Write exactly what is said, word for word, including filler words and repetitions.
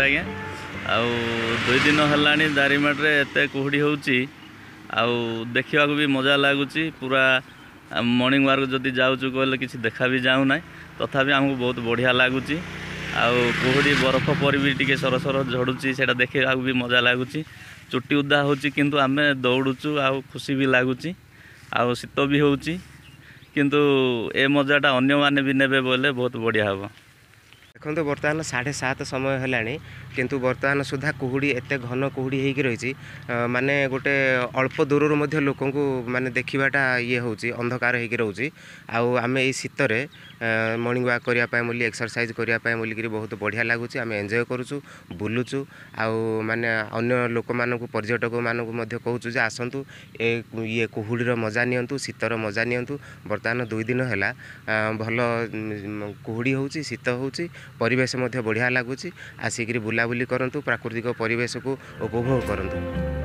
आज्ञा आउ दुई दिन है दारिमाटे एत कुहुड़ी हो देखा भी मजा लगुच पूरा मॉर्निंग वाक जदि जाऊँ कहले कि देखा भी जाऊना तथापि आमको बहुत बढ़िया लगुच कुहुड़ी बरफ पर भी टी सर सर झड़ुची से देखा भी मजा लगुच चुटी उदा हो किंतु आम दौड़ुचु आउ खुशी भी लगुच आउ शीत भी हो किंतु ए मजाटा अन्य माने भी नेबे बोले बहुत बढ़िया हम। देखो बर्तमान साढ़े सात समय है किंतु बर्तमान सुधा कुहुड़ी एत घन कुहुड़ी होगी रही माने गोटे अल्प दूर लोक माने देखाटा ये हूँ अंधकार होगी रोचे आम ये शीतर मॉर्निंग वॉक करने एक्सरसाइज करने बोलिकी बहुत बढ़िया लगुच आम एंजॉय करुचु बुलुचु आउ माने अन्य लोक मानक पर्यटक मानक कहूँ आसतु ये कुहुड़ीर मजा नियंतु शीतर मजा नियंतु बर्तमान दुई दिन है भल कुहुड़ी हो शीत हो परिवेश बढ़िया लगुच आसिक बुलाबुली करूँ प्राकृतिक परिवेश को उपभोग करूँ।